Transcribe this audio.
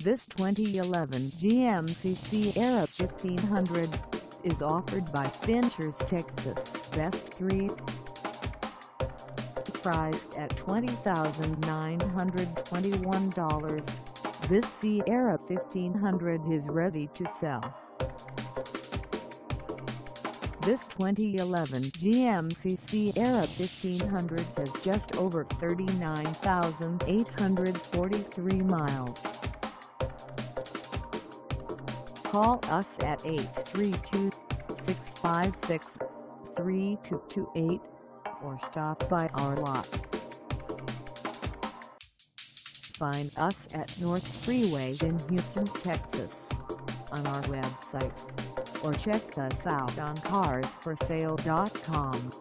This 2011 GMC Sierra 1500 is offered by Finchers Texas Best 3. Priced at $20,921, this Sierra 1500 is ready to sell. This 2011 GMC Sierra 1500 has just over 39,843 miles. Call us at 832-656-3228 or stop by our lot. Find us at North Freeway in Houston, Texas on our website, or check us out on carsforsale.com.